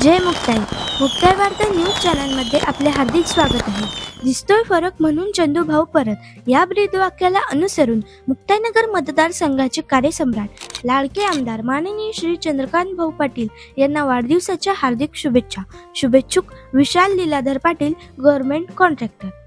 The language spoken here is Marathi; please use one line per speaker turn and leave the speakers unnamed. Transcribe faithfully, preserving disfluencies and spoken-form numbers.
जय मुक्ताई. मुक्ताई वार्ता न्यूज चॅनलमध्ये आपले हार्दिक स्वागत आहे. दिसतोय फरक म्हणून चंदू भाऊ परत या ब्रीदवाक्याला अनुसरून मुक्ताईनगर मतदारसंघाचे कार्यसम्राट लाडके आमदार माननीय श्री चंद्रकांत भाऊ पाटील यांना वाढदिवसाच्या हार्दिक शुभेच्छा. शुभेच्छुक विशाल लीलाधर पाटील, गव्हर्नमेंट कॉन्ट्रॅक्टर.